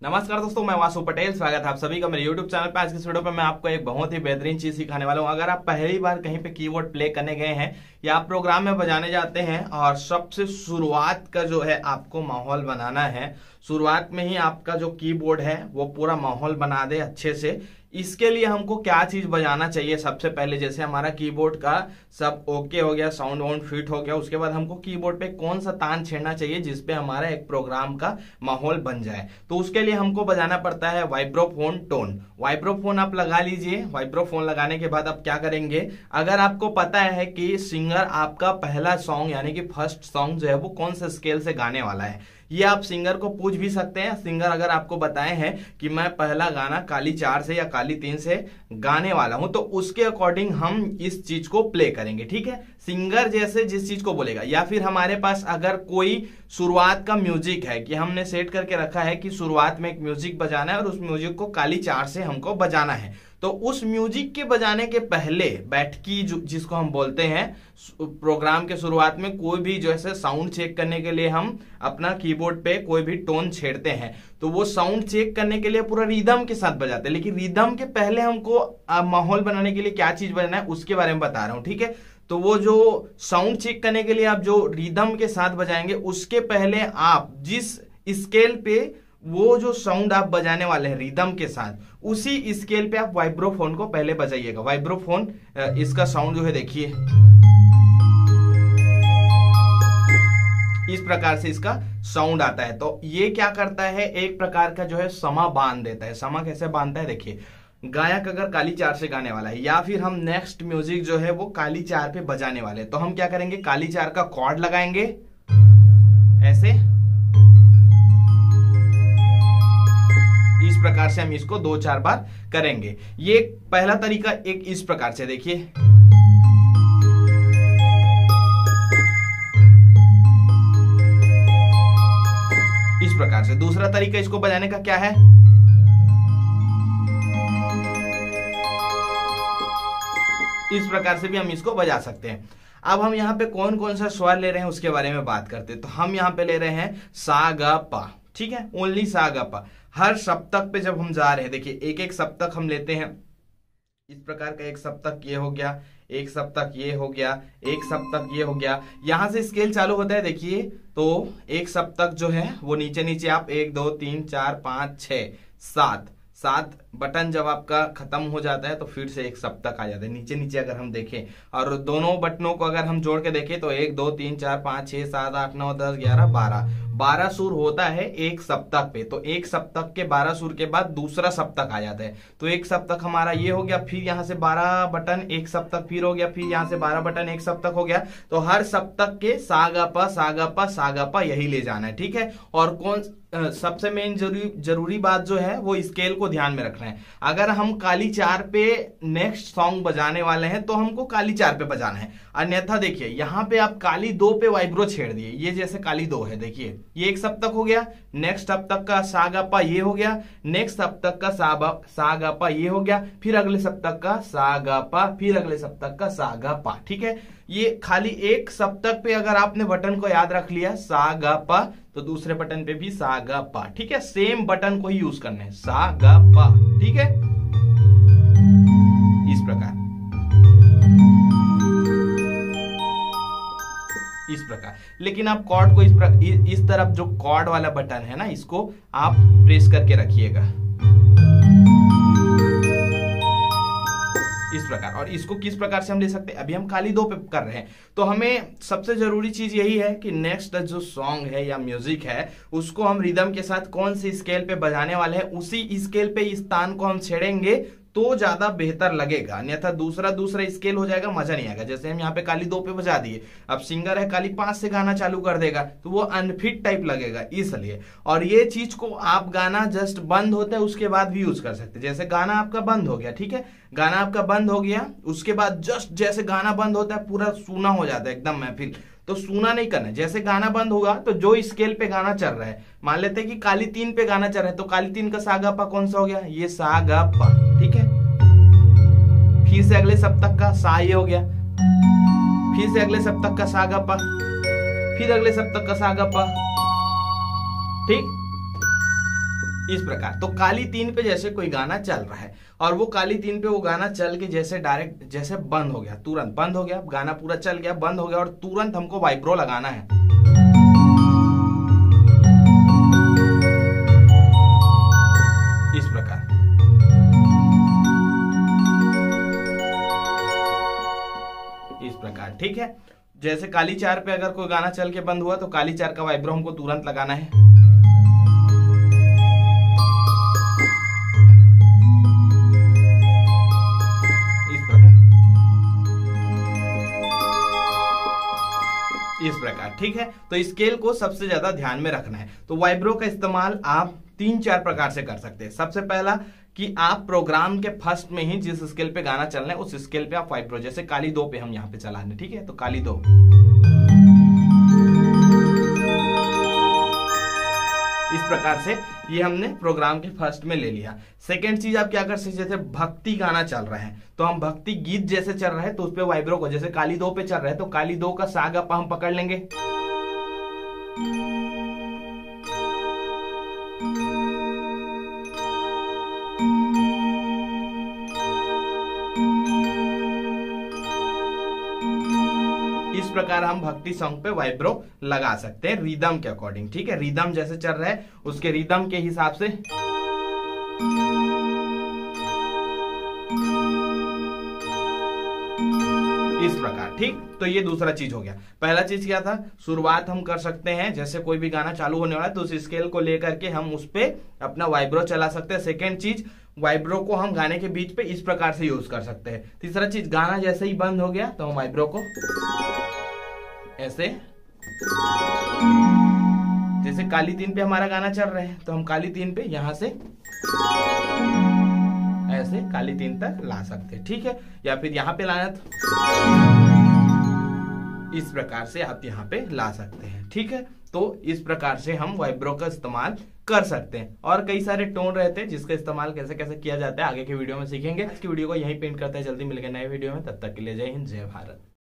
नमस्कार दोस्तों, मैं वासु पटेल। स्वागत है आप सभी का मेरे YouTube चैनल पे। आज की इस वीडियो पे मैं आपको एक बहुत ही बेहतरीन चीज सिखाने वाला हूं। अगर आप पहली बार कहीं पे कीबोर्ड प्ले करने गए हैं या आप प्रोग्राम में बजाने जाते हैं और सबसे शुरुआत का जो है आपको माहौल बनाना है, शुरुआत में ही आपका जो कीबोर्ड है वो पूरा माहौल बना दे अच्छे से, इसके लिए हमको क्या चीज बजाना चाहिए। सबसे पहले जैसे हमारा कीबोर्ड का सब ओके हो गया, साउंड वाउंड फिट हो गया, उसके बाद हमको कीबोर्ड पे कौन सा तान छेड़ना चाहिए जिसपे हमारा एक प्रोग्राम का माहौल बन जाए। तो उसके लिए हमको बजाना पड़ता है वाइब्रोफोन टोन। वाइब्रोफोन आप लगा लीजिए। वाइब्रोफोन लगाने के बाद आप क्या करेंगे, अगर आपको पता है कि सिंगर आपका पहला सॉन्ग यानी कि फर्स्ट सॉन्ग जो है वो कौन से स्केल से गाने वाला है, ये आप सिंगर को पूछ भी सकते हैं। सिंगर अगर आपको बताए हैं कि मैं पहला गाना काली 4 से या काली 3 से गाने वाला हूं, तो उसके अकॉर्डिंग हम इस चीज को प्ले करेंगे। ठीक है, सिंगर जैसे जिस चीज को बोलेगा। या फिर हमारे पास अगर कोई शुरुआत का म्यूजिक है कि हमने सेट करके रखा है कि शुरुआत में एक म्यूजिक बजाना है और उस म्यूजिक को काली 4 से हमको बजाना है, तो उस म्यूजिक के बजाने के पहले बैठकी जिसको हम बोलते हैं, प्रोग्राम के शुरुआत में कोई भी जो है साउंड चेक करने के लिए हम अपना कीबोर्ड पे कोई भी टोन छेड़ते हैं, तो वो साउंड चेक करने के लिए पूरा रिदम के साथ बजाते हैं। लेकिन रिदम के पहले हमको माहौल बनाने के लिए क्या चीज बजाना है उसके बारे में बता रहा हूं। ठीक है, तो वो जो साउंड चेक करने के लिए आप जो रिदम के साथ बजाएंगे, उसके पहले आप जिस स्केल पे वो जो साउंड आप बजाने वाले हैं रिदम के साथ, उसी स्केल पे आप वाइब्रोफोन को पहले बजाइएगा। वाइब्रोफोन इसका साउंड जो है देखिए, इस प्रकार से इसका साउंड आता है। तो ये क्या करता है, एक प्रकार का जो है समा बांध देता है। समा कैसे बांधता है देखिए, गायक अगर काली 4 से गाने वाला है या फिर हम नेक्स्ट म्यूजिक जो है वो काली 4 पे बजाने वाले हैं, तो हम क्या करेंगे, काली 4 का कॉर्ड लगाएंगे ऐसे, इस प्रकार से हम इसको 2-4 बार करेंगे। ये पहला तरीका एक इस प्रकार से देखिए, इस प्रकार से। दूसरा तरीका इसको बजाने का क्या है, इस प्रकार से भी हम इसको बजा सकते हैं। अब हम यहाँ पे कौन कौन सा स्वर ले रहे हैं उसके बारे में बात करते हैं। तो हम यहाँ पे ले रहे हैं सा ग पा। ठीक है, ओनली सा ग पा। हर सप्तक पे जब हम जा रहे हैं, देखिए एक एक सप्तक हम लेते हैं इस प्रकार का। एक सप्तक ये हो गया, एक सप्तक ये हो गया, एक सप्तक ये हो गया। यहां से स्केल चालू होता है देखिए, तो एक सप्तक जो है वो नीचे नीचे आप 1 2 3 4 5 6 7 बटन जब आपका खत्म हो जाता है तो फिर से एक सप्तक आ जाता है नीचे नीचे। अगर हम देखें और दोनों बटनों को अगर हम जोड़ के देखें तो 1 2 3 4 5 6 7 8 9 10 11 12 सुर होता है एक सप्तक पे। तो एक सप्तक के 12 सुर के बाद दूसरा सप्तक आ जाता है। तो एक सप्तक हमारा ये हो गया, फिर यहाँ से 12 बटन एक सप्तक फिर हो गया, फिर यहाँ से 12 बटन एक सप्तक हो गया। तो हर सप्तक के सा गा पा यही ले जाना है। ठीक है, और कौन सबसे मेन जरूरी बात जो है वो स्केल को ध्यान में रखना है। अगर हम काली 4 पे नेक्स्ट सॉन्ग बजाने वाले हैं तो हमको काली 4 पे बजाना है। अन्यथा देखिए यहाँ पे आप काली 2 पे वाइब्रो छेड़ दिए, ये जैसे काली 2 है देखिए, ये एक सप्तक हो गया, नेक्स्ट सप्तक का सा गा पा ये हो गया, नेक्स्ट सप्तक का सा गा पा ये हो गया, फिर अगले सप्तक का सा गा पा, फिर अगले सप्तक का सा गा पा। ठीक है, ये खाली एक सप्तक पे अगर आपने बटन को याद रख लिया सा गा पा, तो दूसरे बटन पे भी सा गा पा। ठीक है, सेम बटन को ही यूज करना है, सा गा पा। ठीक है, इस प्रकार इस प्रकार। लेकिन आप कॉर्ड को इस तरफ जो कॉर्ड वाला बटन है ना, इसको आप प्रेस करके रखिएगा इस प्रकार। और इसको किस प्रकार से हम ले सकते हैं, अभी हम काली 2 पे कर रहे हैं, तो हमें सबसे जरूरी चीज यही है कि नेक्स्ट जो सॉन्ग है या म्यूजिक है उसको हम रिदम के साथ कौन सी स्केल पे बजाने वाले हैं, उसी स्केल पे इस तान को हम छेड़ेंगे तो ज्यादा बेहतर लगेगा। अन्यथा दूसरा स्केल हो जाएगा, मजा नहीं आएगा। जैसे हम यहाँ पे काली 2 पे बजा दिए, अब सिंगर है काली 5 से गाना चालू कर देगा तो वो अनफिट टाइप लगेगा, इसलिए। और ये चीज को आप गाना जस्ट बंद होता है उसके बाद भी यूज कर सकते हैं। जैसे गाना आपका बंद हो गया, ठीक है, गाना आपका बंद हो गया, उसके बाद जस्ट जैसे गाना बंद होता है पूरा सूना हो जाता है एकदम महफिल, तो सूना नहीं करना है। जैसे गाना बंद होगा तो जो स्केल पे गाना चल रहा है, मान लेते हैं कि काली 3 पे गाना चल रहा है, तो काली 3 का सा गा पा कौन सा हो गया, ये सा गा पा। ठीक है, फिर से अगले सप्तक का सा ये हो गया, फिर से अगले सप्तक का सा गा पा, फिर अगले सप्तक का सा गा पा। ठीक, इस प्रकार। तो काली 3 पे जैसे कोई गाना चल रहा है और वो काली 3 पे वो गाना चल के जैसे डायरेक्ट जैसे बंद हो गया, तुरंत बंद हो गया, गाना पूरा चल गया, बंद हो गया और तुरंत हमको वाइब्रो लगाना है। इस प्रकार। इस प्रकार, ठीक है। जैसे काली 4 पे अगर कोई गाना चल के बंद हुआ तो काली 4 का वाइब्रो हमको तुरंत लगाना है। इस प्रकार, ठीक है। तो स्केल को सबसे ज्यादा ध्यान में रखना है। तो वाइब्रो का इस्तेमाल आप 3-4 प्रकार से कर सकते हैं। सबसे पहला कि आप प्रोग्राम के फर्स्ट में ही जिस स्केल पे गाना चलना है उस स्केल पे आप वाइब्रो, जैसे काली 2 पे हम यहाँ पे चला रहे, ठीक है। तो काली 2, इस प्रकार से ये हमने प्रोग्राम के फर्स्ट में ले लिया। सेकेंड चीज आप क्या कर सकते, जैसे भक्ति गाना चल रहा है तो हम भक्ति गीत जैसे चल रहा है तो उस पे वाइब्रो को, जैसे काली 2 पे चल रहा है तो काली 2 का सा गा पा हम पकड़ लेंगे। इस प्रकार हम भक्ति सॉन्ग पे वाइब्रो लगा सकते हैं रिदम के अकॉर्डिंग, ठीक है। रिदम जैसे चल रहा है उसके रिदम के हिसाब से। इस प्रकार, ठीक। तो ये दूसरा चीज हो गया। पहला चीज क्या था, शुरुआत हम कर सकते हैं जैसे कोई भी गाना चालू होने वाला है तो उस स्केल को लेकर के हम उस पे अपना वाइब्रो चला सकते हैं। सेकेंड चीज, वाइब्रो को हम गाने के बीच पे इस प्रकार से यूज कर सकते हैं। तीसरा चीज, गाना जैसे ही बंद हो गया तो हम वाइब्रो को ऐसे, जैसे काली 3 पे हमारा गाना चल रहा है तो हम काली 3 पे यहां से ऐसे काली 3 तक ला सकते हैं, ठीक है। या फिर यहां पे लाना तो इस प्रकार से आप यहां पे ला सकते हैं, ठीक है। तो इस प्रकार से हम वाइब्रो का इस्तेमाल कर सकते हैं। और कई सारे टोन रहते हैं जिसका इस्तेमाल कैसे कैसे किया जाता है आगे के वीडियो में सीखेंगे। आज की वीडियो को यहीं पे एंड करते हैं, जल्दी मिलेंगे नए वीडियो में, तब तक के लिए जय हिंद, जय भारत।